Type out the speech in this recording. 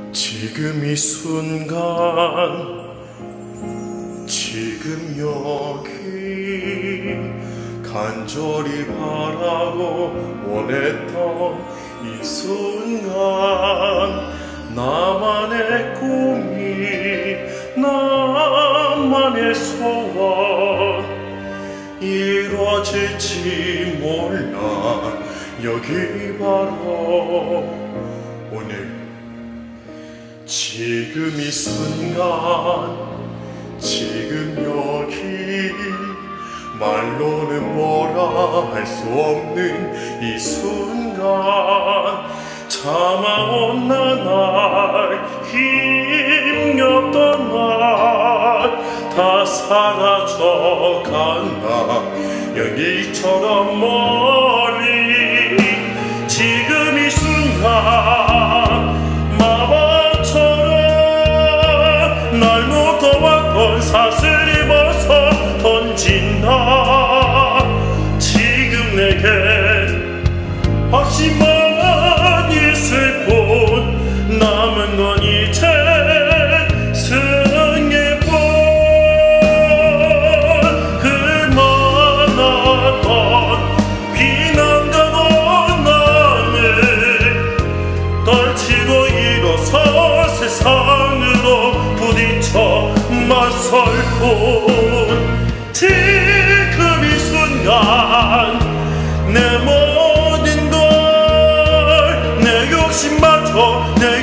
지금 이 순간, 지금 여기 간절히 바라고 원했던 이 순간, 나만의 꿈이, 나만의 소원 이루어질지 몰라. 여기 바로 오늘, 지금 이 순간, 지금 여기 말로는 뭐라 할 수 없는 이 순간, 참아온 나날, 힘겹던 날 다 사라져간다. 여기처럼 멀리. 지금 이 순간 마법처럼 날 묶어왔던 사슬이 벗어 던진다. 지금 내겐 확신만 있을 뿐, 남은 건 이제 승리뿐. 그 많았던 비난과 원한을 떨치고 일어서 세상으로 부딪혀 맞설 뿐. 지금 이 순간 내 모든 걸, 내 욕심마저 내